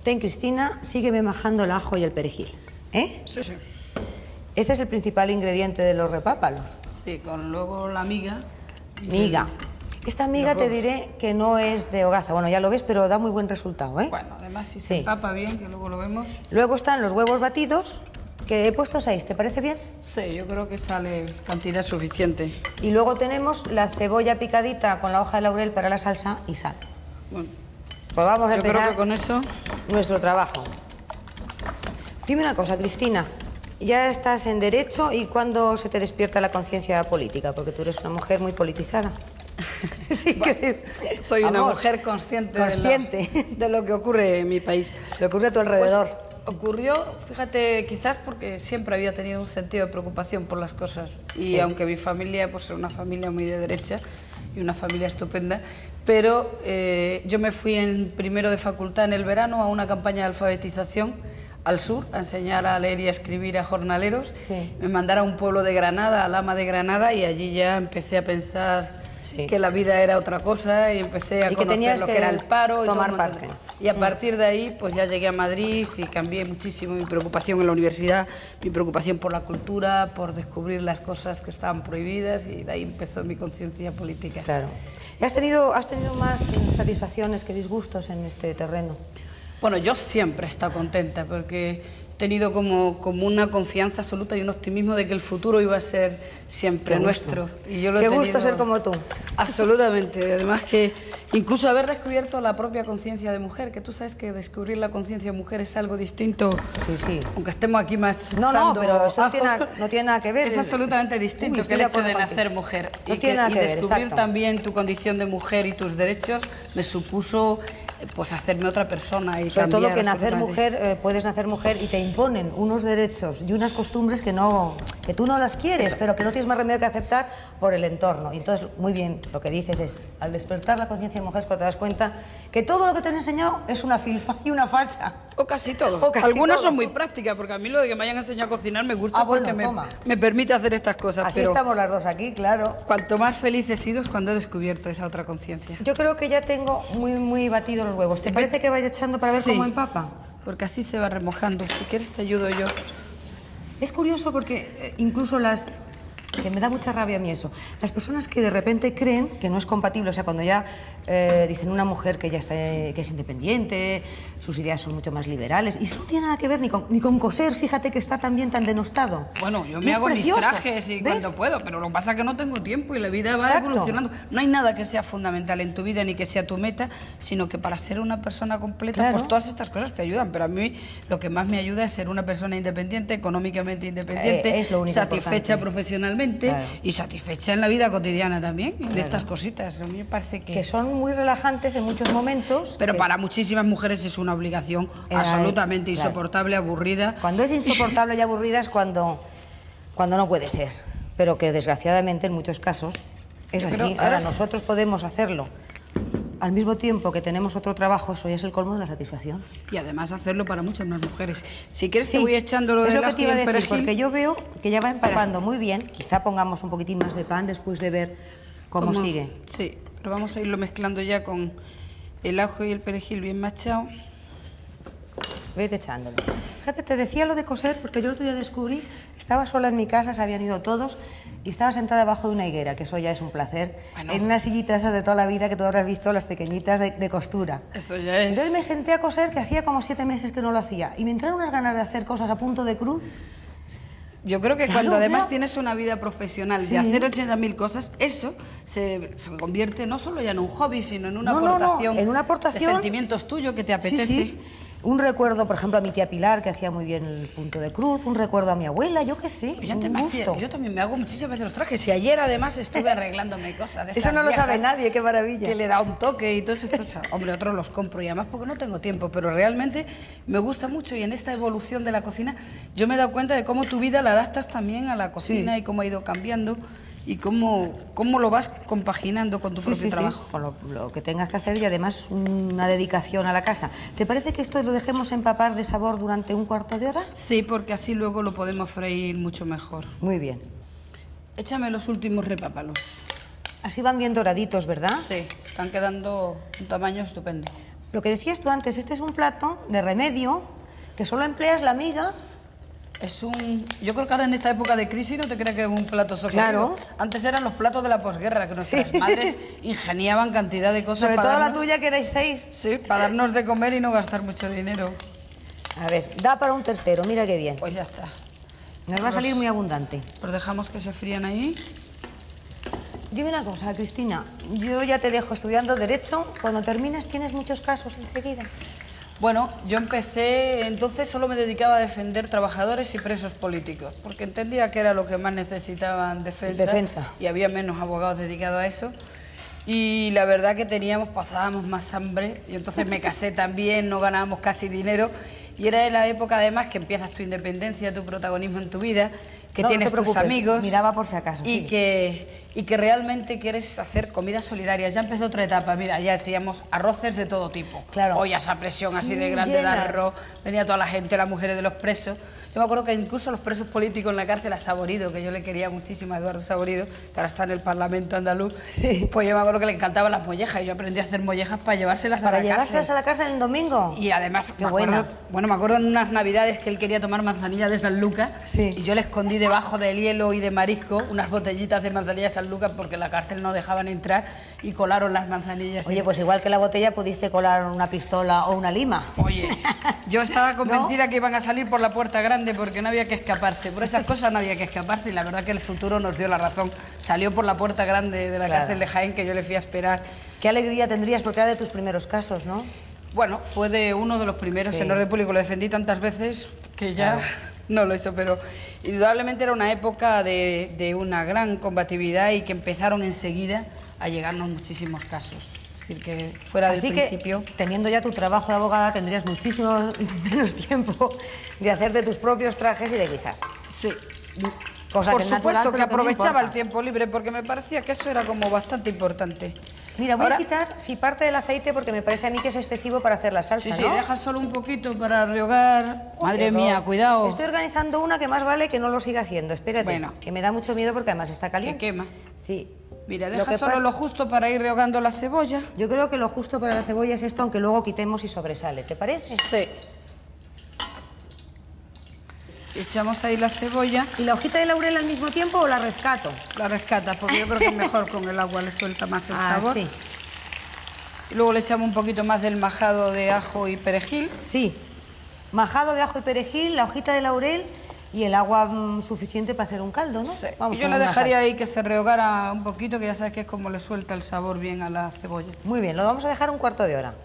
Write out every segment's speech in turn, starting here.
Ten, Cristina, sígueme majando el ajo y el perejil, ¿eh? Sí, sí. Este es el principal ingrediente de los repápalos. Sí, con luego la miga. Miga. Esta miga te diré que no es de hogaza. Bueno, ya lo ves, pero da muy buen resultado, ¿eh? Bueno, además si se empapa bien, que luego lo vemos. Luego están los huevos batidos, que he puesto 6, ¿te parece bien? Sí, yo creo que sale cantidad suficiente. Y luego tenemos la cebolla picadita con la hoja de laurel para la salsa y sal. Bueno, pues vamos a yo empezar creo que con eso nuestro trabajo. Dime una cosa, Cristina. Ya estás en Derecho, ¿y cuándo se te despierta la conciencia política? Porque tú eres una mujer muy politizada. Sí, bueno, soy una mujer consciente de lo que ocurre en mi país. Lo que ocurre a tu alrededor. Pues, ocurrió, fíjate, quizás porque siempre había tenido un sentido de preocupación por las cosas. Y aunque mi familia pues, es una familia muy de derecha y una familia estupenda, pero yo me fui en primero de facultad en el verano a una campaña de alfabetización al sur, a enseñar a leer y a escribir a jornaleros. Sí. Me mandaron a un pueblo de Granada, a Lama de Granada, y allí ya empecé a pensar que la vida era otra cosa y empecé a conocer lo que era el paro y tomar parte. Y a partir de ahí pues ya llegué a Madrid y cambié muchísimo mi preocupación en la universidad, mi preocupación por la cultura, por descubrir las cosas que estaban prohibidas, y de ahí empezó mi conciencia política. Claro. ¿Y has tenido más satisfacciones que disgustos en este terreno? Bueno, yo siempre he estado contenta porque he tenido como una confianza absoluta y un optimismo de que el futuro iba a ser siempre nuestro. Y yo lo he tenido. Qué gusto ser como tú. Absolutamente. Además que incluso haber descubierto la propia conciencia de mujer, que tú sabes que descubrir la conciencia de mujer es algo distinto. Sí, sí. Aunque estemos aquí más... No, pero eso no tiene nada que ver. Es absolutamente distinto que el hecho de nacer mujer. No tiene nada que ver, descubrir también tu condición de mujer y tus derechos me supuso pues hacerme otra persona y sobre cambiar. Todo que nacer mujer, puedes nacer mujer y te imponen unos derechos y unas costumbres que tú no las quieres, pero que no tienes más remedio que aceptar por el entorno. Y entonces, muy bien, lo que dices es, al despertar la conciencia de mujer, es cuando te das cuenta que todo lo que te han enseñado es una filfa y una facha. O casi todo. Algunas son muy prácticas, porque a mí lo de que me hayan enseñado a cocinar me gusta porque me permite hacer estas cosas. Así pero estamos las dos aquí, claro. Cuanto más feliz he sido es cuando he descubierto esa otra conciencia. Yo creo que ya tengo muy batidos los huevos. ¿Te parece que vaya echando para ver cómo empapa? Porque así se va remojando. Si quieres te ayudo yo. Es curioso porque incluso que me da mucha rabia a mí eso. Las personas que de repente creen que no es compatible, o sea, cuando ya dicen una mujer que ya está, que es independiente, sus ideas son mucho más liberales, y eso no tiene nada que ver ni con coser, fíjate que está también tan denostado. Bueno, yo me hago mis trajes y cuando puedo, pero lo que pasa es que no tengo tiempo y la vida va evolucionando. No hay nada que sea fundamental en tu vida ni que sea tu meta, sino que para ser una persona completa, pues todas estas cosas te ayudan, pero a mí lo que más me ayuda es ser una persona independiente, económicamente independiente, satisfecha profesionalmente. Y satisfecha en la vida cotidiana también, en estas cositas. A mí me parece que son muy relajantes en muchos momentos. Pero para muchísimas mujeres es una obligación absolutamente insoportable, aburrida. Cuando es insoportable y aburrida es cuando no puede ser. Pero que desgraciadamente en muchos casos es así. Ahora nosotros podemos hacerlo al mismo tiempo que tenemos otro trabajo, eso ya es el colmo de la satisfacción. Y además hacerlo para muchas más mujeres. Si quieres te voy echando lo del ajo y el perejil. Porque yo veo que ya va empapando muy bien. Quizá pongamos un poquitín más de pan después de ver cómo sigue. Sí, pero vamos a irlo mezclando ya con el ajo y el perejil bien machado. Vete echándolo. Fíjate, te decía lo de coser porque yo el otro día descubrí, estaba sola en mi casa, se habían ido todos y estaba sentada debajo de una higuera, que eso ya es un placer, en una sillita esas de toda la vida que tú habrás visto, las pequeñitas de costura. Eso ya es. Entonces me senté a coser, que hacía como 7 meses que no lo hacía, y me entraron unas ganas de hacer cosas a punto de cruz. Yo creo que cuando además tienes una vida profesional de hacer 80.000 cosas, eso se convierte no solo ya en un hobby, sino en una aportación, en una aportación de sentimientos tuyos que te apetece. Sí. Un recuerdo, por ejemplo, a mi tía Pilar, que hacía muy bien el punto de cruz, un recuerdo a mi abuela, yo qué sé, un gusto. Yo también me hago muchísimas veces los trajes, y ayer además estuve arreglándome cosas de esas eso no lo sabe nadie, qué maravilla. Que le da un toque y todo eso. Hombre, otros los compro y además porque no tengo tiempo, pero realmente me gusta mucho, y en esta evolución de la cocina yo me he dado cuenta de cómo tu vida la adaptas también a la cocina y cómo ha ido cambiando. Y cómo lo vas compaginando con tu propio trabajo. Con lo que tengas que hacer y además una dedicación a la casa. ¿Te parece que esto lo dejemos empapar de sabor durante un cuarto de hora? Sí, porque así luego lo podemos freír mucho mejor. Muy bien. Échame los últimos repápalos. Así van bien doraditos, ¿verdad? Sí, están quedando un tamaño estupendo. Lo que decías tú antes, este es un plato de remedio que solo empleas la miga. Yo creo que ahora en esta época de crisis no te creas que es un plato socorrido. Claro. Antes eran los platos de la posguerra, que nuestras madres ingeniaban cantidad de cosas. Sobre todo la tuya, que erais 6. Sí, para darnos de comer y no gastar mucho dinero. A ver, da para un tercero, mira qué bien. Pues ya está. Nos va a salir muy abundante. Los dejamos que se frían ahí. Dime una cosa, Cristina. Yo ya te dejo estudiando Derecho. Cuando terminas, ¿tienes muchos casos enseguida? Bueno, yo empecé, entonces solo me dedicaba a defender trabajadores y presos políticos, porque entendía que era lo que más necesitaban defensa. Y había menos abogados dedicados a eso. Y la verdad que pasábamos más hambre, y entonces me casé también, no ganábamos casi dinero. Y era de la época además que empiezas tu independencia, tu protagonismo en tu vida, que tienes tus amigos. Miraba por si acaso. Y que realmente quieres hacer comidas solidarias. Ya empezó otra etapa, mira, ya decíamos arroces de todo tipo. Claro. Ollas a presión así de grande de arroz. Venía toda la gente, las mujeres de los presos. Yo me acuerdo que incluso los presos políticos en la cárcel, a Saborido, que yo le quería muchísimo a Eduardo Saborido, que ahora está en el Parlamento andaluz, sí. Pues yo me acuerdo que le encantaban las mollejas y yo aprendí a hacer mollejas para llevárselas a la cárcel. ¿Para llevárselas a la cárcel el domingo? Y además, me acuerdo en unas navidades que él quería tomar manzanilla de San Lucas, sí. Y yo le escondí debajo del hielo y de marisco unas botellitas de manzanilla de San Lucas porque en la cárcel no dejaban entrar y colaron las manzanillas. Oye, pues igual que la botella pudiste colar una pistola o una lima. Oye, yo estaba convencida que iban a salir por la puerta grande porque no había que escaparse. Por esas cosas no había que escaparse y la verdad que el futuro nos dio la razón. Salió por la puerta grande de la cárcel de Jaén, que yo le fui a esperar. Qué alegría tendrías porque era de tus primeros casos, ¿no? Bueno, fue de uno de los primeros en orden público. Lo defendí tantas veces que ya no lo hizo, pero indudablemente era una época de una gran combatividad y que empezaron enseguida a llegarnos muchísimos casos. Es decir, que fuera del principio... Así que, teniendo ya tu trabajo de abogada, tendrías muchísimo menos tiempo de hacerte tus propios trajes y de guisar. Sí. Cosa por que supuesto que aprovechaba el tiempo libre porque me parecía que eso era como bastante importante. Mira, voy a quitar parte del aceite porque me parece a mí que es excesivo para hacer la salsa, sí, ¿no? Sí, deja solo un poquito para rehogar. Madre mía, cuidado. Estoy organizando una que más vale que no lo siga haciendo. Espérate, bueno, que me da mucho miedo porque además está caliente. Que quema. Sí. Mira, deja solo lo justo para ir rehogando la cebolla. Yo creo que lo justo para la cebolla es esto, aunque luego quitemos y sobresale. ¿Te parece? Sí. Echamos ahí la cebolla. ¿Y la hojita de laurel al mismo tiempo o la rescato? La rescatas, porque yo creo que es mejor con el agua, le suelta más el sabor. Sí. Y luego le echamos un poquito más del majado de ajo y perejil. Sí. Majado de ajo y perejil, la hojita de laurel y el agua suficiente para hacer un caldo, ¿no? Sí. Vamos, y yo le dejaría ahí que se rehogara un poquito, que ya sabes que es como le suelta el sabor bien a la cebolla. Muy bien, lo vamos a dejar un cuarto de hora.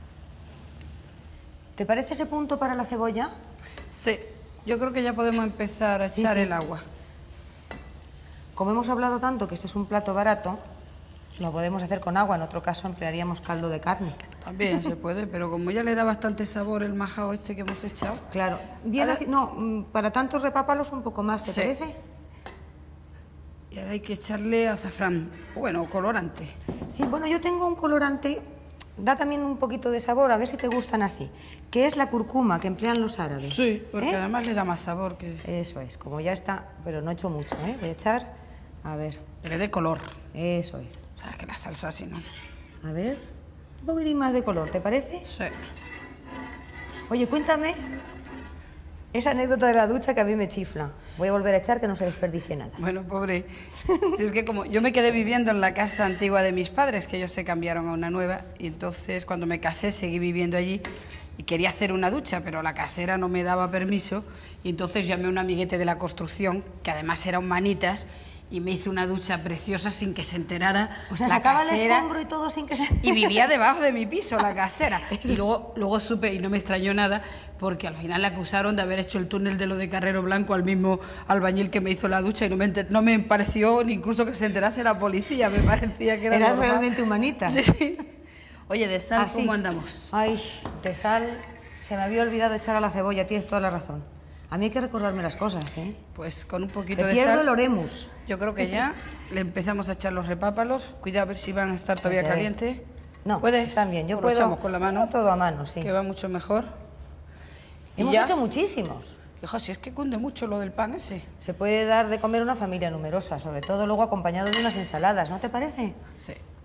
¿Te parece ese punto para la cebolla? Sí. Yo creo que ya podemos empezar a echar el agua. Como hemos hablado tanto que este es un plato barato, lo podemos hacer con agua. En otro caso emplearíamos caldo de carne. También se puede, pero como ya le da bastante sabor el majao este que hemos echado... Claro. Bien así, no, para tantos repápalos un poco más, ¿te parece? Y ahora hay que echarle azafrán, bueno, colorante. Sí, bueno, yo tengo un colorante, da también un poquito de sabor, a ver si te gustan así, que es la cúrcuma que emplean los árabes. Sí, porque además le da más sabor que... Eso es, como ya está, pero no he hecho mucho, ¿eh? Voy a echar, a ver... Que le dé color. Eso es. Sabes que la salsa si no... A ver, un poquitín más de color, ¿te parece? Sí. Oye, cuéntame esa anécdota de la ducha que a mí me chifla. Voy a volver a echar que no se desperdicie nada. Bueno, pobre. Si es que como yo me quedé viviendo en la casa antigua de mis padres, que ellos se cambiaron a una nueva, y entonces cuando me casé seguí viviendo allí y quería hacer una ducha, pero la casera no me daba permiso, y entonces llamé a un amiguete de la construcción, que además era un manitas, y me hizo una ducha preciosa sin que se enterara. O sea, la sacaba casera, el escombro y todo sin que se... Y vivía debajo de mi piso, la casera. Y luego supe, y no me extrañó nada, porque al final la acusaron de haber hecho el túnel de lo de Carrero Blanco al mismo albañil que me hizo la ducha, y no me pareció ni incluso que se enterase la policía, me parecía que era Eras normal. realmente humanita. Sí. Oye, de sal, ¿cómo andamos? Ay, de sal, se me había olvidado echar a la cebolla, tienes toda la razón. A mí hay que recordarme las cosas, ¿eh? Pues con un poquito Te de sal... pierdo el oremus. Yo creo que ya le empezamos a echar los repápalos. Cuidado a ver si van a estar todavía calientes. No, ¿puedes? También, yo lo puedo... echamos con la mano. Todo a mano, sí. Que va mucho mejor. Hemos hecho muchísimos. Hijo, si es que cunde mucho lo del pan ese. Se puede dar de comer a una familia numerosa, sobre todo luego acompañado de unas ensaladas, ¿no te parece? Sí.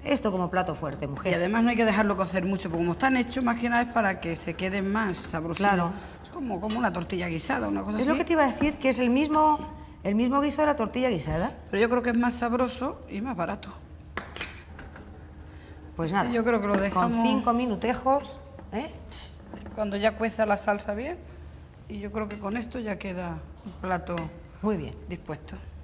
Esto como plato fuerte, mujer. Y además no hay que dejarlo cocer mucho, porque como están hechos, más que nada es para que se queden más sabrosos. Claro. Es como una tortilla guisada, una cosa así. Es lo que te iba a decir, que es el mismo guiso de la tortilla guisada. Pero yo creo que es más sabroso y más barato. Pues nada, sí, yo creo que lo dejamos... con 5 minutejos, ¿eh? Cuando ya cueza la salsa bien, y yo creo que con esto ya queda un plato muy bien dispuesto.